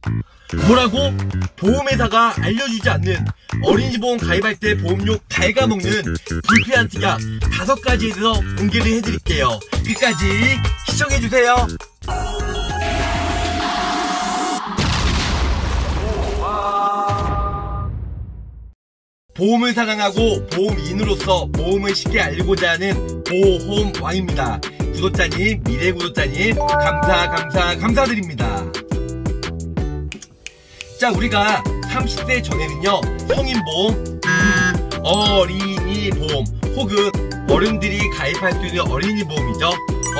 뭐라고? 보험회사가 알려주지 않는 어린이보험 가입할 때 보험료 갉아먹는 불필요한 특약 5가지에 대해서 공개를 해드릴게요. 끝까지 시청해주세요. 보험을 사랑하고 보험인으로서 보험을 쉽게 알고자 하는 보험왕입니다. 구독자님, 미래 구독자님 감사드립니다. 자, 우리가 30세 전에는요, 성인보험, 어린이보험 혹은 어른들이 가입할 수 있는 어린이보험이죠.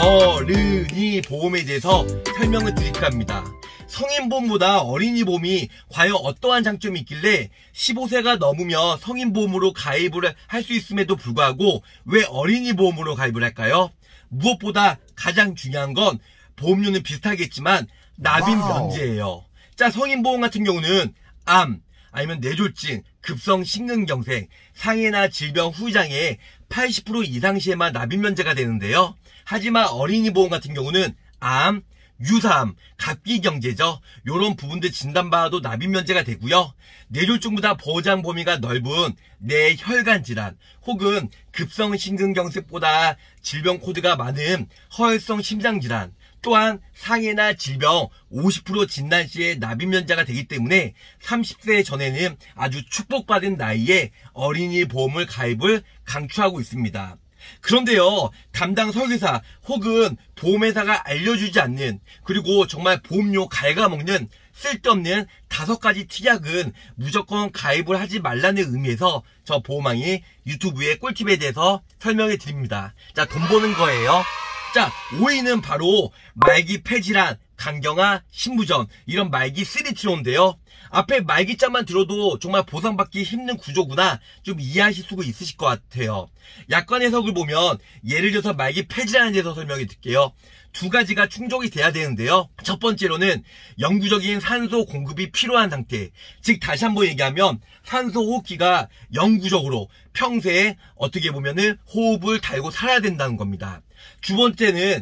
어른이보험에 대해서 설명을 드릴까 합니다. 성인보험보다 어린이보험이 과연 어떠한 장점이 있길래 15세가 넘으면 성인보험으로 가입을 할 수 있음에도 불구하고 왜 어린이보험으로 가입을 할까요? 무엇보다 가장 중요한 건 보험료는 비슷하겠지만 납입 면제예요. 자, 성인보험 같은 경우는 암, 아니면 뇌졸중, 급성 심근경색, 상해나 질병 후유장애 80% 이상 시에만 납입 면제가 되는데요. 하지만 어린이보험 같은 경우는 암, 유사암, 갑기경제죠. 요런 부분들 진단받아도 납입 면제가 되고요. 뇌졸중보다 보장 범위가 넓은 뇌혈관 질환 혹은 급성 심근경색보다 질병 코드가 많은 허혈성 심장질환, 또한 상해나 질병 50% 진단 시에 납입 면제가 되기 때문에 30세 전에는 아주 축복받은 나이에 어린이 보험을 가입을 강추하고 있습니다. 그런데요, 담당 설계사 혹은 보험회사가 알려주지 않는, 그리고 정말 보험료 갉아먹는 쓸데없는 5가지 특약은 무조건 가입을 하지 말라는 의미에서 저 보험왕이 유튜브의 꿀팁에 대해서 설명해 드립니다. 자, 돈 버는 거예요. 자, 5위는 바로 말기 폐질환, 간경화, 신부전, 이런 말기 3T로인데요. 앞에 말기자만 들어도 정말 보상받기 힘든 구조구나 좀 이해하실 수가 있으실 것 같아요. 약관 해석을 보면 예를 들어서 말기 폐질환에 대해서 설명해 드릴게요. 2가지가 충족이 돼야 되는데요. 첫 번째로는 영구적인 산소 공급이 필요한 상태, 즉 다시 한번 얘기하면 산소 호흡기가 영구적으로 평소에 어떻게 보면은 호흡을 달고 살아야 된다는 겁니다. 두 번째는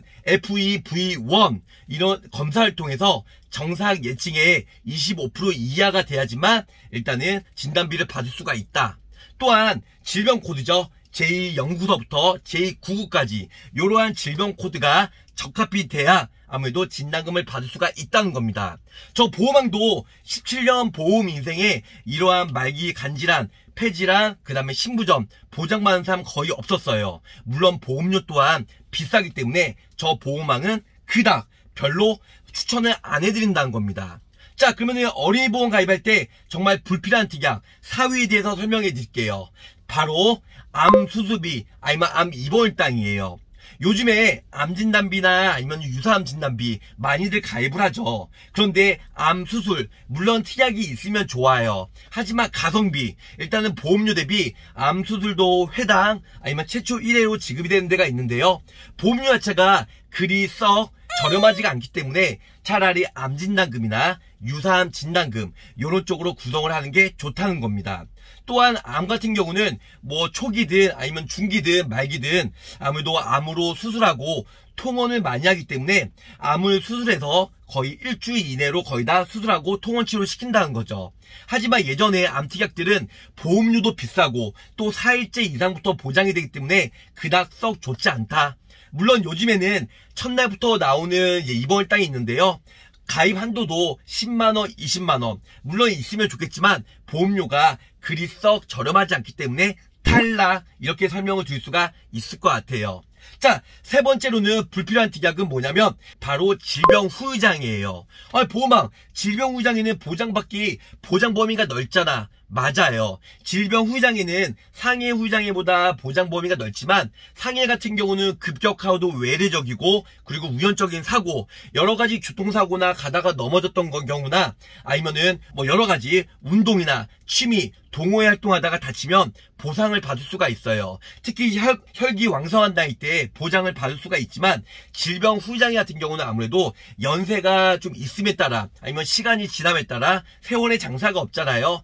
FEV1 이런 검사를 통해서 정상 예측의 25% 이하가 돼야지만 일단은 진단비를 받을 수가 있다. 또한 질병 코드죠. 제2연구서부터 제299까지 이러한 질병 코드가 적합히 돼야 아무래도 진단금을 받을 수가 있다는 겁니다. 저 보험왕도 17년 보험 인생에 이러한 말기 간질환, 폐질환, 그 다음에 신부전 보장받는 사람 거의 없었어요. 물론 보험료 또한 비싸기 때문에 저 보험왕은 그닥 별로 추천을 안 해드린다는 겁니다. 자, 그러면 어린이보험 가입할 때 정말 불필요한 특약 4위에 대해서 설명해 드릴게요. 바로 암 수술비, 아니면 암 입원일당이에요. 요즘에 암 진단비나 아니면 유사암 진단비 많이들 가입을 하죠. 그런데 암 수술 물론 특약이 있으면 좋아요. 하지만 가성비, 일단은 보험료 대비 암 수술도 회당 아니면 최초 1회로 지급이 되는 데가 있는데요. 보험료 자체가 그리 썩 저렴하지가 않기 때문에 차라리 암 진단금이나 유사암 진단금 이런 쪽으로 구성을 하는 게 좋다는 겁니다. 또한 암 같은 경우는 뭐 초기든 아니면 중기든 말기든 아무래도 암으로 수술하고 통원을 많이 하기 때문에 암을 수술해서 거의 일주일 이내로 거의 다 수술하고 통원 치료 시킨다는 거죠. 하지만 예전에 암 특약들은 보험료도 비싸고 또 4일째 이상부터 보장이 되기 때문에 그닥 썩 좋지 않다. 물론 요즘에는 첫날부터 나오는 입원일당이 있는데요. 가입 한도도 10만원, 20만원 물론 있으면 좋겠지만 보험료가 그리 썩 저렴하지 않기 때문에 탈락, 이렇게 설명을 드릴 수가 있을 것 같아요. 자, 세 번째로는 불필요한 특약은 뭐냐면 바로 질병 후유장애예요. 보험왕, 질병 후유장애는 보장받기 보장 범위가 넓잖아. 맞아요. 질병 후유장애는 상해 후유장애보다 보장 범위가 넓지만 상해 같은 경우는 급격하고도 외래적이고 그리고 우연적인 사고, 여러가지 교통사고나 가다가 넘어졌던 경우나 아니면은 뭐 여러가지 운동이나 취미, 동호회 활동하다가 다치면 보상을 받을 수가 있어요. 특히 혈기 왕성한 나이 때 보장을 받을 수가 있지만 질병 후유장애 같은 경우는 아무래도 연세가 좀 있음에 따라 아니면 시간이 지남에 따라 세월의 장사가 없잖아요. 나이가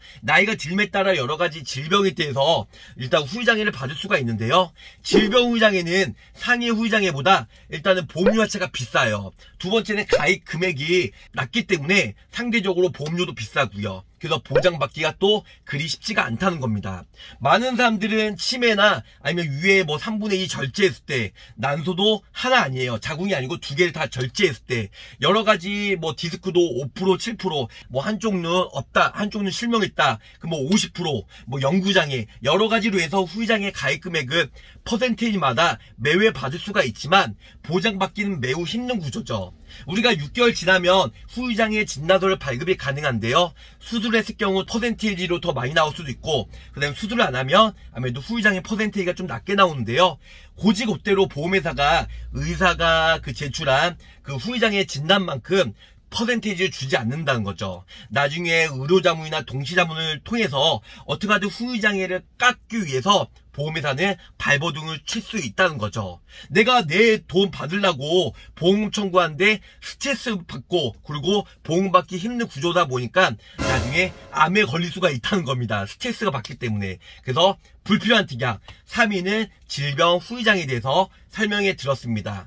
나이가 들에 따라 여러 가지 질병에 대해서 일단 후유장애를 받을 수가 있는데요. 질병 후유장애는 상해 후유장애보다 일단은 보험료 자체가 비싸요. 두 번째는 가입 금액이 낮기 때문에 상대적으로 보험료도 비싸고요. 그래서 보장받기가 또 그리 쉽지가 않다는 겁니다. 많은 사람들은 치매나 아니면 위에 뭐 3분의 2 절제했을 때, 난소도 하나 아니에요. 자궁이 아니고 두 개를 다 절제했을 때, 여러 가지 뭐 디스크도 5%, 7%, 뭐 한쪽 눈 없다, 한쪽 눈 실명했다, 그 뭐 50%, 뭐 영구장애, 여러 가지로 해서 후유장애 가입 금액은 퍼센테이지마다 매회 받을 수가 있지만 보장받기는 매우 힘든 구조죠. 우리가 6개월 지나면 후유장애 진단서를 발급이 가능한데요. 수술했을 경우 퍼센테이지로 더 많이 나올 수도 있고, 그 다음에 수술을 안 하면 아무래도 후유장애 퍼센테이지가 좀 낮게 나오는데요. 고지고대로 보험회사가 의사가 제출한 그 후유장애 진단만큼 퍼센테이지를 주지 않는다는 거죠. 나중에 의료자문이나 동시자문을 통해서 어떻게 하든 후유장애를 깎기 위해서 보험회사는 발버둥을 칠 수 있다는 거죠. 내가 내 돈 받으려고 보험 청구하는데 스트레스 받고, 그리고 보험 받기 힘든 구조다 보니까 나중에 암에 걸릴 수가 있다는 겁니다. 스트레스가 받기 때문에. 그래서 불필요한 특약 3위는 질병 후유장애에 대해서 설명해 드렸습니다.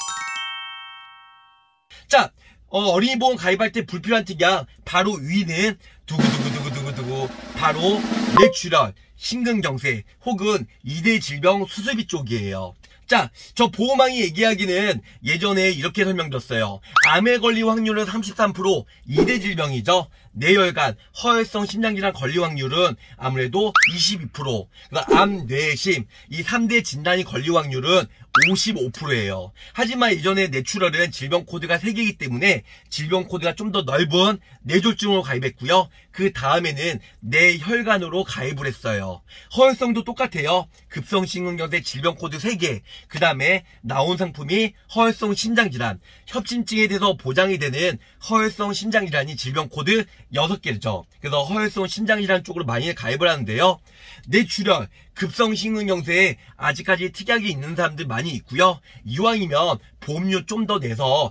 자, 어린이 보험 가입할 때 불필요한 특약 바로 위는 두구두구두구두구두구 바로 뇌출혈, 심근경색 혹은 2대 질병 수술비 쪽이에요. 자, 저 보호망이 얘기하기는 예전에 이렇게 설명드렸어요. 암에 걸릴 확률은 33%, 2대 질병이죠. 뇌혈관, 허혈성 심장질환 걸릴 확률은 아무래도 22%, 그러니까 암, 뇌심, 이 3대 진단이 걸릴 확률은 55%예요. 하지만 예전에 뇌출혈은 질병 코드가 3개이기 때문에 질병 코드가 좀 더 넓은 뇌졸중으로 가입했고요. 그 다음에는 뇌혈관으로 가입을 했어요. 허혈성도 똑같아요. 급성 심근경색 질병 코드 3개. 그 다음에 나온 상품이 허혈성 심장질환, 협심증에 대해서 보장이 되는 허혈성 심장질환이 질병 코드 6개죠. 그래서 허혈성 심장질환 쪽으로 많이 가입을 하는데요. 뇌출혈, 급성 심근경색에 아직까지 특약이 있는 사람들 많이 있고요. 이왕이면 보험료 좀 더 내서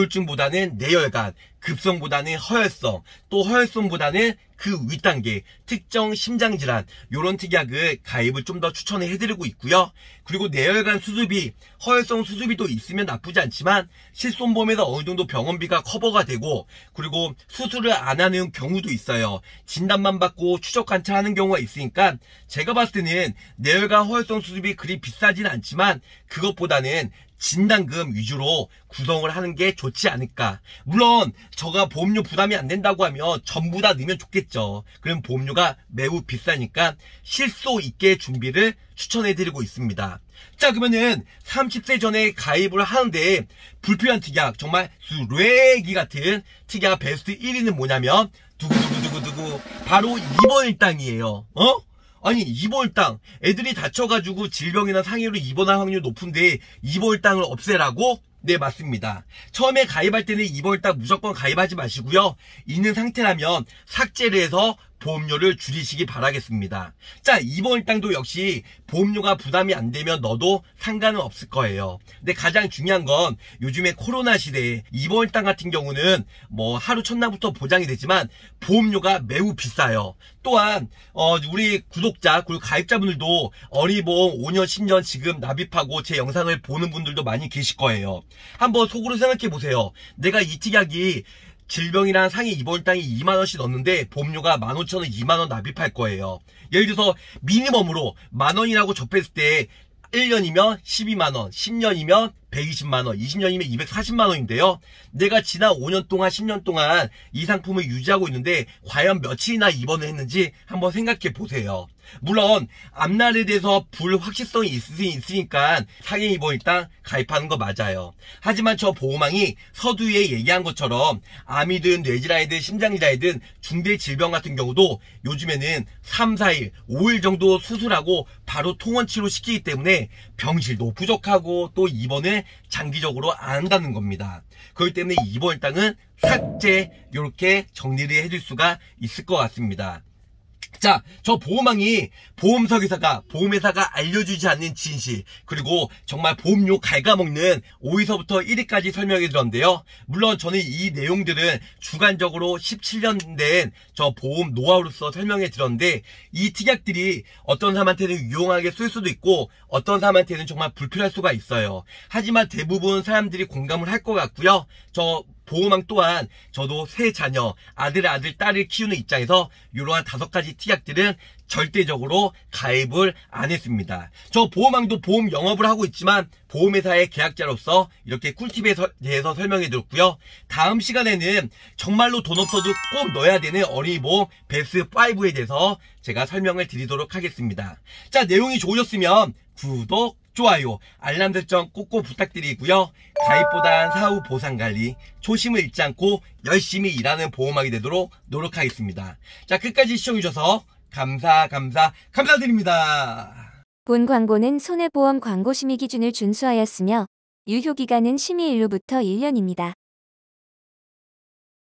뇌졸중보다는 뇌혈관, 급성보다는 허혈성, 또 허혈성보다는 그 윗단계 특정 심장질환, 요런 특약을 가입을 좀 더 추천을 해드리고 있고요. 그리고 뇌혈관 수술비, 허혈성 수술비도 있으면 나쁘지 않지만 실손보험에서 어느 정도 병원비가 커버가 되고, 그리고 수술을 안 하는 경우도 있어요. 진단만 받고 추적 관찰하는 경우가 있으니까 제가 봤을 때는 뇌혈관 허혈성 수술비 그리 비싸진 않지만 그것보다는 진단금 위주로 구성을 하는 게 좋지 않을까. 물론 저가 보험료 부담이 안 된다고 하면 전부 다 넣으면 좋겠죠. 그럼 보험료가 매우 비싸니까 실소 있게 준비를 추천해드리고 있습니다. 자, 그러면은 30세 전에 가입을 하는데 불필요한 특약, 정말 쓰레기 같은 특약 베스트 1위는 뭐냐면 두구두구두구두구 바로 입원일당이에요. 아니, 입원일당, 애들이 다쳐가지고 질병이나 상해로 입원할 확률이 높은데 입원일당을 없애라고? 네, 맞습니다. 처음에 가입할 때는 입원일당 무조건 가입하지 마시고요. 있는 상태라면 삭제를 해서 보험료를 줄이시기 바라겠습니다. 자, 입원일당도 역시 보험료가 부담이 안 되면 넣어도 상관은 없을 거예요. 근데 가장 중요한 건 요즘에 코로나 시대에 입원일당 같은 경우는 뭐 하루 첫날부터 보장이 되지만 보험료가 매우 비싸요. 또한 우리 구독자 그리고 가입자분들도 어린이보험 5년 10년 지금 납입하고 제 영상을 보는 분들도 많이 계실 거예요. 한번 속으로 생각해 보세요. 내가 이 특약이 질병이랑 상해 입원일당이 2만원씩 넣는데 보험료가 15,000원, 2만원 납입할 거예요. 예를 들어서 미니멈으로 만원이라고 접했을 때 1년이면 12만원, 10년이면 120만원, 20년이면 240만원인데요. 내가 지난 5년 동안, 10년 동안 이 상품을 유지하고 있는데 과연 며칠이나 입원을 했는지 한번 생각해 보세요. 물론 앞날에 대해서 불확실성이 있으니까 상해 입원일당 가입하는 거 맞아요. 하지만 저 보호망이 서두에 얘기한 것처럼 암이든 뇌질환이든 심장질환이든 중대 질병 같은 경우도 요즘에는 3, 4일, 5일 정도 수술하고 바로 통원 치료 시키기 때문에 병실도 부족하고 또 입원을 장기적으로 안 한다는 겁니다. 그렇기 때문에 입원일당은 삭제, 이렇게 정리를 해줄 수가 있을 것 같습니다. 자, 저 보험왕이 보험회사가 알려주지 않는 진실, 그리고 정말 보험료 갉아먹는 5위서부터 1위까지 설명해 드렸는데요. 물론 저는 이 내용들은 주관적으로 17년 된 저 보험 노하우로서 설명해 드렸는데, 이 특약들이 어떤 사람한테는 유용하게 쓸 수도 있고 어떤 사람한테는 정말 불필요할 수가 있어요. 하지만 대부분 사람들이 공감을 할 것 같고요. 저 보험왕 또한 저도 새 자녀, 아들, 딸을 키우는 입장에서 이러한 5가지 특약들은 절대적으로 가입을 안 했습니다. 저 보험왕도 보험 영업을 하고 있지만 보험회사의 계약자로서 이렇게 꿀팁에 대해서 설명해 드렸고요. 다음 시간에는 정말로 돈 없어도 꼭 넣어야 되는 어린이 보험 베스트 5에 대해서 제가 설명을 드리도록 하겠습니다. 자, 내용이 좋으셨으면 구독, 좋아요, 알람 설정 꼭꼭 부탁드리고요. 가입보단 사후 보상관리, 초심을 잃지 않고 열심히 일하는 보험왕이 되도록 노력하겠습니다. 자, 끝까지 시청해주셔서 감사드립니다. 본 광고는 손해보험 광고 심의 기준을 준수하였으며 유효기간은 심의 일로부터 1년입니다.